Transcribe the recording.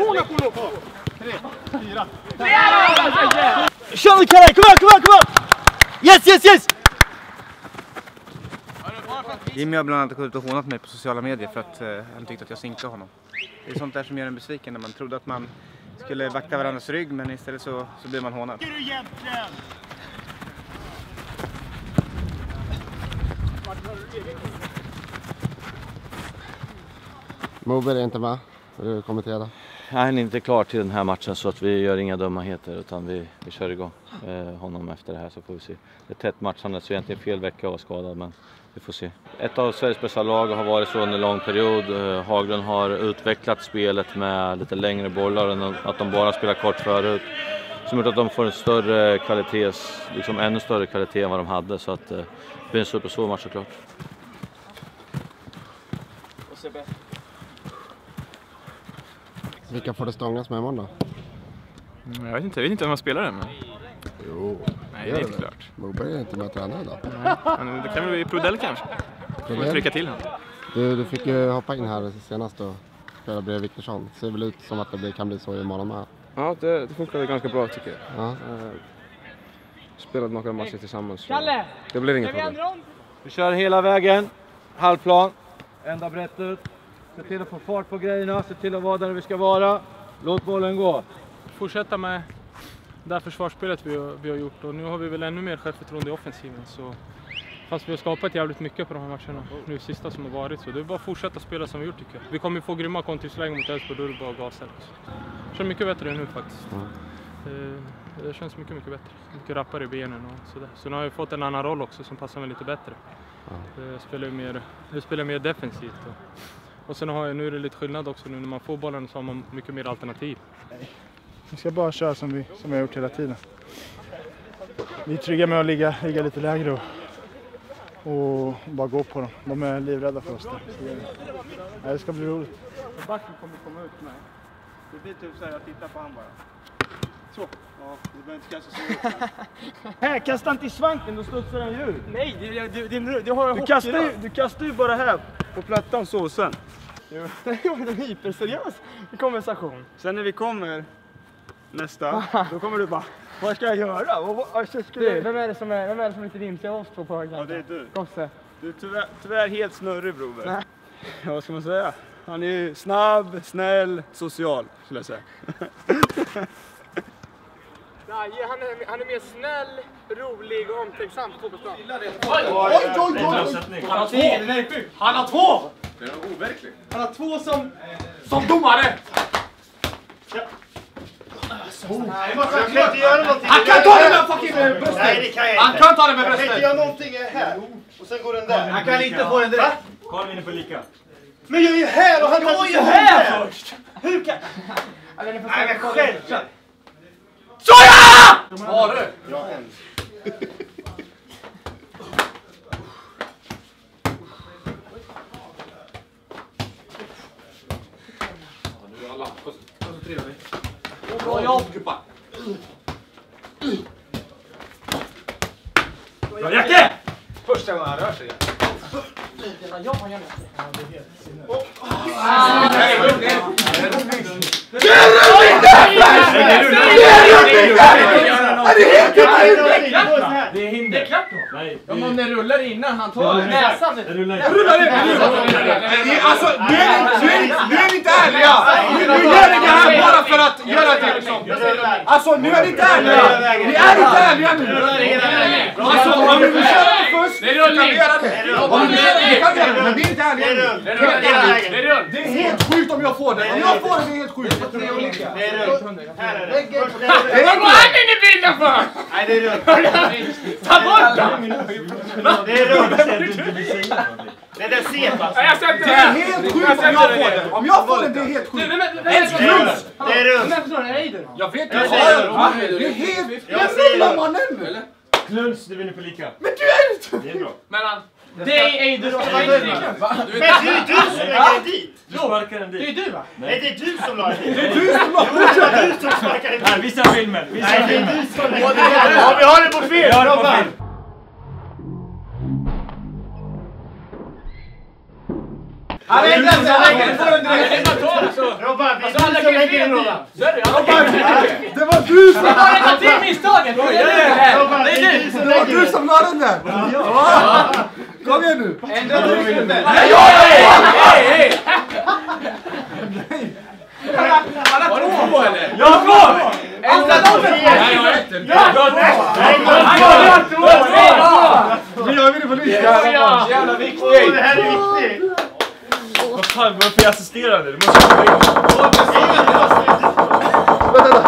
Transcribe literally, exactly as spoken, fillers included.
Hona på lopp! Tre, fyra. Kör nu Kalle, kom igen, kom igen, kom igen! Yes, yes, yes! Jimmy har bland annat gått ut och hånat mig på sociala medier för att eh, han tyckte att jag sinkade honom. Det är sånt där som gör en besviken när man trodde att man skulle vakta varandras rygg, men istället så, så blir man hånad. Är du egentligen? Moberg är inte med. Vill du kommentera? Nej, han är inte klar till den här matchen så att vi gör inga dumheter utan vi, vi kör igång eh, honom efter det här så får vi se. Det är tätt matchande så egentligen fel vecka och skadad men vi får se. Ett av Sveriges bästa lag har varit så under en lång period. Eh, Haglund har utvecklat spelet med lite längre bollar än att de bara spelar kort förut. Som gjort att de får en större kvalitet, liksom ännu större kvalitet än vad de hade så att eh, det blir en supersvår match såklart. Vilka får det stångas med imorgon då? Jag vet inte, jag vet inte om man spelar det men... Jo, nej, det är inte klart. Moberg är inte med att träna idag. Nej, men det kan väl bli Prodell kanske. Får vi trycka till honom. Du, du fick ju hoppa in här senast och spela bredvid Viktorsson. Ser väl ut som att det kan bli så imorgon med. Ja, det, det funkar ganska bra tycker jag. Ja. Uh, spelat några matcher tillsammans. Kalle! Det blir inget problem. Vi kör hela vägen, halvplan, ända brett ut. Se till att få fart på grejerna, se till att vara där vi ska vara. Låt bollen gå. Fortsätta med det här försvarsspelet vi har, vi har gjort och nu har vi väl ännu mer självförtroende i offensiven. Så, fast vi har skapat jävligt mycket på de här matcherna nu sista som har varit så det är bara att fortsätta spela som vi gjort tycker jag. Vi kommer få grymma kontringslägen mot Elfsborg och Durba och Gasel. Det känns mycket bättre nu faktiskt. Mm. Det, det känns mycket mycket bättre. Mycket rappare i benen och sådär. Så nu har jag fått en annan roll också som passar mig lite bättre. Mm. Jag spelar mer, jag spelar mer defensivt. Och, Och sen har jag, nu är det lite skillnad också nu när man får bollen så har man mycket mer alternativ. Vi ska bara köra som vi, som vi har gjort hela tiden. Vi är trygga med att ligga, ligga lite lägre och, och bara gå på dem. De är livrädda för oss där. Så det, ja, det ska bli roligt. Backen kommer komma ut med. Det blir typ så här, jag tittar på han bara. Så. Ja, du behöver inte kasta så ut. Här, kasta inte i svanken, då studsar den ju. Nej, det, det, det, det, det har jag Du kastar, ju, du kastar ju bara här på plattan så och sen. Det var en hyperseriös konversation. Sen när vi kommer nästa, då kommer du bara, vad ska jag göra? Vad, vad, vad ska Du, jag... vem är det som är, vem är det som inte rimar till oss två på högen? Ja, det är du. Gosse. Du är tyvärr, tyvärr helt snurrig, broder. Nej. Ja, vad ska man säga? Han är ju snabb, snäll, social, skulle jag säga. Nej, han är, han är mer snäll, rolig och omtänksam på fotbollsplan. Oj, oj, oj, oj! Han har två! Han har två! Det är nog overkligt. Han har två som... Som domare! Ja. Nej, man kan inte göra någonting. Han kan ta det med fucking bröstet! Nej, det kan jag inte. Han kan ta det med Jag kan bröstet! inte göra någonting här. Och sen går den där. Han kan inte få den direkt. Karl vinner på lika. Men jag är ju här och han Jag kan är ju här först! Hur kan... Nej, men själv! Såja! Har du? Ja, en. Koncentrera dig. Bra jobb, gubbar. Bra, Jacke! Första gången han rör sig. Ja, jag har gärna. Ja, det är helt sinne. Det är hinder. Det är klart då. Nej. Om man rullar innan han tar näsan. Det rullar inte. Alltså, nu är ni inte ärliga. Nu gör ni det här bara för att göra det. Alltså, nu är ni inte ärliga. Ni är inte ärliga nu. Alltså, om ni vill köra först, så kan vi göra det. Om ni vill köra det, kan vi göra det. Men vi är inte ärliga. Det är helt sjukt om jag får det. Om jag får det, det är helt sjukt. Det är runt. Här är det. Vad går han in i bilden för? Nej, det är runt. Ta bort den! Det är runt. Det är den sepas. Jag har sett det Det är här. helt sjukt om jag får det. Om jag får det, det är helt sjukt. Det är runt. Det är runt. Vem förstår det? Eider. Jag vet Jag säger runt. Det är helt... Jag säger runt. Kluns, du vinner på lika. Men du är inte... Det är bra. Mellan dig, Eider och Eider. Men det är du som lägger dit. Då verkar den dit. Det är du va? Nej, det är du som la dit. Det är du som har Det är du som sparkar dit. Här, visa filmen. Visa Nej, det är filmen. du som lägger dit. Ja, vi har det på film. Vi har det på film. Han lägger den, han lägger den. Får den direkt. Robban, det är du som lägger lägger in Roland. Det var du som... Rätta till misstaget! Det var du som la den där! Kom igen nu! Ändra trycket! Nej! Han har två eller? Jag har två! Ändra dem! Nej, jag har ett! Nu gör vi det på nytt! Jävla viktigt! Det här är viktigt! Vad fan, varför är jag assisterande? Du måste komma in. Vänta, vänta!